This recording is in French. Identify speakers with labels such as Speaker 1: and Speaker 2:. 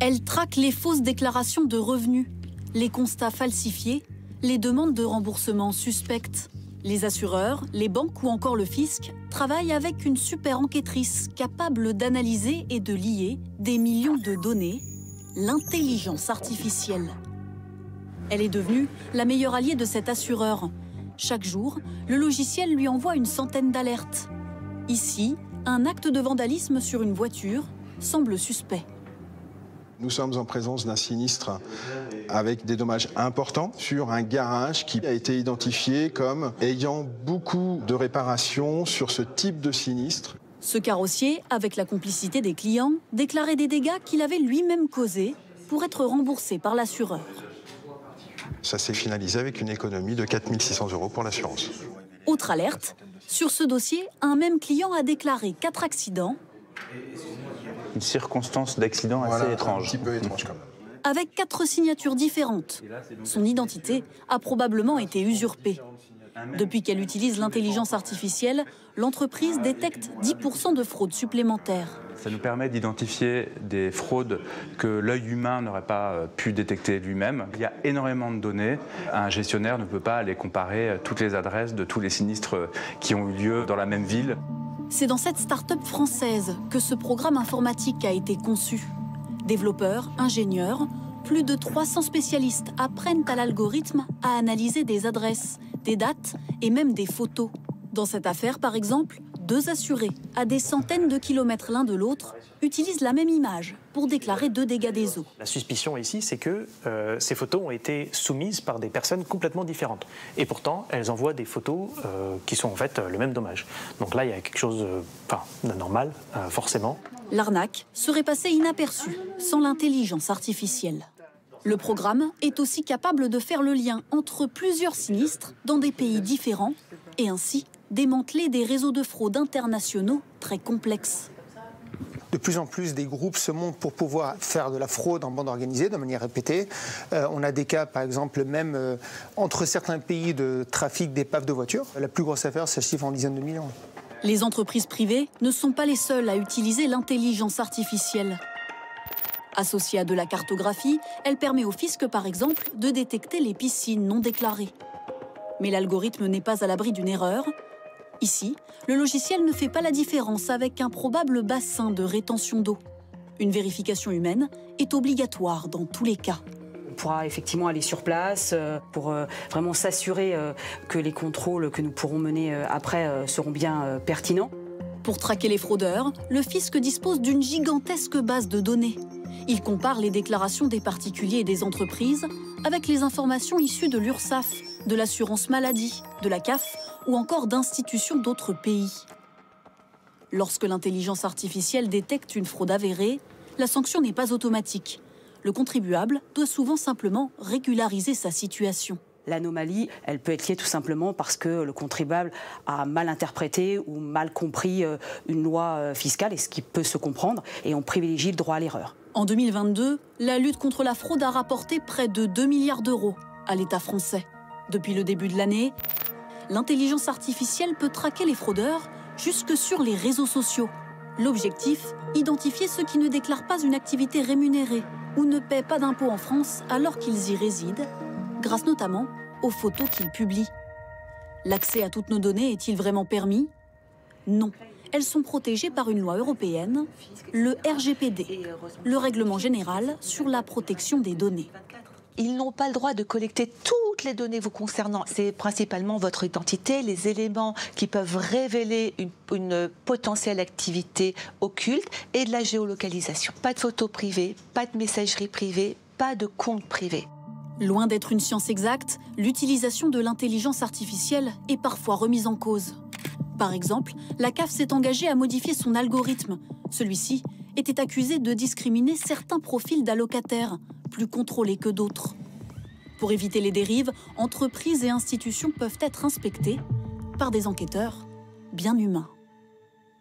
Speaker 1: Elle traque les fausses déclarations de revenus, les constats falsifiés, les demandes de remboursement suspectes. Les assureurs, les banques ou encore le fisc travaillent avec une super enquêtrice capable d'analyser et de lier des millions de données, l'intelligence artificielle. Elle est devenue la meilleure alliée de cet assureur. Chaque jour, le logiciel lui envoie une centaine d'alertes. Ici, un acte de vandalisme sur une voiture semble suspect.
Speaker 2: Nous sommes en présence d'un sinistre avec des dommages importants sur un garage qui a été identifié comme ayant beaucoup de réparations sur ce type de sinistre.
Speaker 1: Ce carrossier, avec la complicité des clients, déclarait des dégâts qu'il avait lui-même causés pour être remboursé par l'assureur.
Speaker 2: Ça s'est finalisé avec une économie de 4 600 € pour l'assurance.
Speaker 1: Autre alerte, sur ce dossier, un même client a déclaré 4 accidents.
Speaker 3: Une circonstance d'accident assez étrange.
Speaker 2: Un petit peu étrange quand même.
Speaker 1: Avec 4 signatures différentes. Son identité a probablement été usurpée. Depuis qu'elle utilise l'intelligence artificielle, l'entreprise détecte 10% de fraude supplémentaire.
Speaker 3: Ça nous permet d'identifier des fraudes que l'œil humain n'aurait pas pu détecter lui-même. Il y a énormément de données. Un gestionnaire ne peut pas aller comparer toutes les adresses de tous les sinistres qui ont eu lieu dans la même ville.
Speaker 1: C'est dans cette start-up française que ce programme informatique a été conçu. Développeurs, ingénieurs, plus de 300 spécialistes apprennent à l'algorithme à analyser des adresses, des dates et même des photos. Dans cette affaire, par exemple, 2 assurés, à des centaines de kilomètres l'un de l'autre, utilisent la même image pour déclarer 2 dégâts des eaux.
Speaker 4: La suspicion ici, c'est que ces photos ont été soumises par des personnes complètement différentes. Et pourtant, elles envoient des photos qui sont en fait le même dommage. Donc là, il y a quelque chose d'anormal, forcément.
Speaker 1: L'arnaque serait passée inaperçue, sans l'intelligence artificielle. Le programme est aussi capable de faire le lien entre plusieurs sinistres dans des pays différents et ainsi démanteler des réseaux de fraude internationaux très complexes.
Speaker 5: De plus en plus, des groupes se montent pour pouvoir faire de la fraude en bande organisée de manière répétée. On a des cas, par exemple, même entre certains pays de trafic d'épaves de voitures. La plus grosse affaire, ça se chiffre en dizaines de millions.
Speaker 1: Les entreprises privées ne sont pas les seules à utiliser l'intelligence artificielle. Associée à de la cartographie, elle permet au fisc, par exemple, de détecter les piscines non déclarées. Mais l'algorithme n'est pas à l'abri d'une erreur. Ici, le logiciel ne fait pas la différence avec un probable bassin de rétention d'eau. Une vérification humaine est obligatoire dans tous les cas.
Speaker 6: On pourra effectivement aller sur place pour vraiment s'assurer que les contrôles que nous pourrons mener après seront bien pertinents.
Speaker 1: Pour traquer les fraudeurs, le fisc dispose d'une gigantesque base de données. Il compare les déclarations des particuliers et des entreprises avec les informations issues de l'URSSAF, de l'assurance maladie, de la CAF ou encore d'institutions d'autres pays. Lorsque l'intelligence artificielle détecte une fraude avérée, la sanction n'est pas automatique. Le contribuable doit souvent simplement régulariser sa situation.
Speaker 6: L'anomalie, elle peut être liée tout simplement parce que le contribuable a mal interprété ou mal compris une loi fiscale, et ce qui peut se comprendre, et on privilégie le droit à l'erreur.
Speaker 1: En 2022, la lutte contre la fraude a rapporté près de 2 milliards d'euros à l'État français. Depuis le début de l'année, l'intelligence artificielle peut traquer les fraudeurs jusque sur les réseaux sociaux. L'objectif, identifier ceux qui ne déclarent pas une activité rémunérée ou ne paient pas d'impôts en France alors qu'ils y résident, grâce notamment aux photos qu'ils publient. L'accès à toutes nos données est-il vraiment permis? Non. Elles sont protégées par une loi européenne, le RGPD, le Règlement général sur la protection des données.
Speaker 7: Ils n'ont pas le droit de collecter toutes les données vous concernant. C'est principalement votre identité, les éléments qui peuvent révéler une potentielle activité occulte et de la géolocalisation. Pas de photos privées, pas de messagerie privée, pas de compte privé.
Speaker 1: Loin d'être une science exacte, l'utilisation de l'intelligence artificielle est parfois remise en cause. Par exemple, la CAF s'est engagée à modifier son algorithme. Celui-ci était accusé de discriminer certains profils d'allocataires, plus contrôlés que d'autres. Pour éviter les dérives, entreprises et institutions peuvent être inspectées par des enquêteurs bien humains.